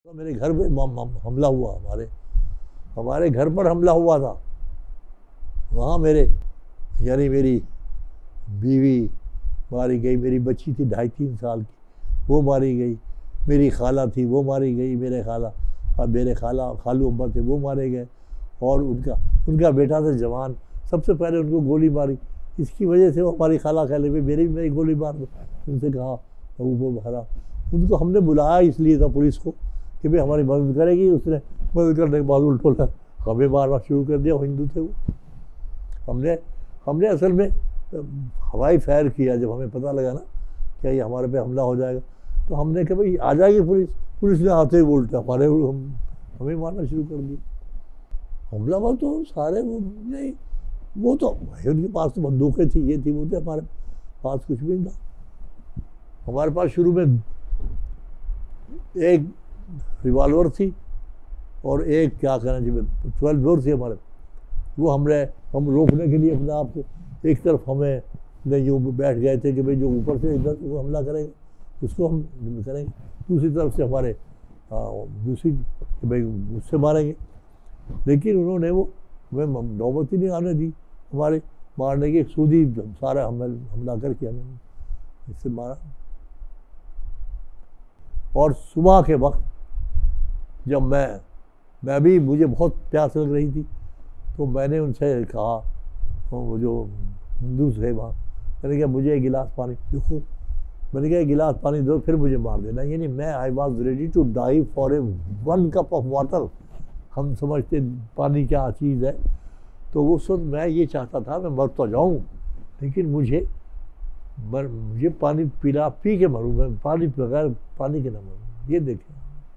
میرے گھر پہ حملہ ہوا، ہمارے گھر پر حملہ ہوا تھا. وہاں یعنی میری بیوی ماری گئی، میری بچی تھی 2.5-3 سال کی، وہ ماری گئی، میری خالہ تھی وہ ماری گئی، میرے خالو ابا تھے وہ مارے گئے، اور ان کا بیٹا تھا جوان، سب سے پہلے ان کو گولی ماری. اس کی وجہ سے وہ ہماری خالہ کہنے پہ میری گولی مار دو. ان سے کہا وہ بھرا. ان کو ہم نے بلایا اس لیے تھا پولیس کو کہ بھئی ہماری مدد کرے گی. اس نے مدد کرنے کے بعد الٹا ہمیں مارنا شروع کر دیا. وہ ہندو تھے. وہ ہم نے اصل میں ہوائی فائر کیا. جب ہمیں پتہ لگا نا کہ یہ ہمارے پہ حملہ ہو جائے گا تو ہم نے کہا بھئی آ جائے گی پولیس نے آتے ہی الٹا ہمیں مارنا شروع کر دیا. حملہ وہ تو سارے وہ تو ان کے پاس تو بندوقیں تھی، یہ تھی وہ تھے، ہمارے پاس کچھ بھی نہیں تھا. ہمارے پاس شروع میں ایک ریوالور تھی اور ایک کیا کہنا چاہیے 12 بور تھی ہمارے. وہ ہم روکنے کے لیے اپنے آپ کو ایک طرف ہمیں یوں بیٹھ گئے تھے کہ بھئی جو اوپر سے ادھر وہ حملہ کرے گا اس کو ہم کریں گے، دوسری طرف سے ہمارے کہ بھئی اس سے ماریں گے. لیکن انہوں نے وہ ہمیں نوبت ہی نہیں آنے دی ہمارے مارنے کی. سودی سارا حملہ کر کے ہمیں اس سے مارا. اور صبح کے وقت جب میں بھی مجھے بہت پیاس لگ رہی تھی تو میں نے ان سے کہا، وہ جو ہندو تھے وہاں، میں نے کہا مجھے ایک گلاس پانی دیکھو، میں نے کہا ایک گلاس پانی دو پھر مجھے مار دینا. یعنی میں I was ready to die for a 1 cup of water. ہم سمجھتے پانی کیا چیز ہے. تو اس وقت میں یہ چاہتا تھا میں مر تو جاؤں لیکن مجھے پانی پی کے مروں، میں پانی بغیر پانی کے نہ مروں. یہ دیکھیں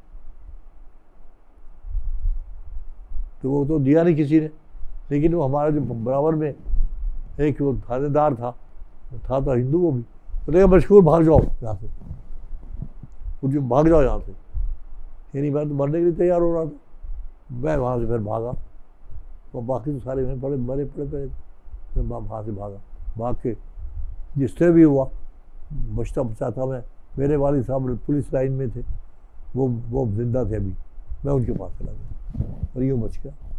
تو وہ تو دیا نہیں کسی نے. لیکن وہ ہمارا جو برابر میں ایک وہ تھانے دار تھا تو ہندو، وہ بھی بولے کہ مشکور بھاگ جاؤ یہاں سے، بھاگ جاؤ یہاں سے. یعنی میں تو مرنے کے لیے تیار ہو رہا تھا. میں وہاں سے پھر بھاگا اور باقی تو سارے مرے پڑے. میں وہاں سے بھاگ کے جس طرح بھی ہوا بچتا تھا. میرے والد صاحب پولیس لائن میں تھے، وہ زندہ تھے ابھی. میں ان کے پاس چلا گیا اور یوں بچ گیا.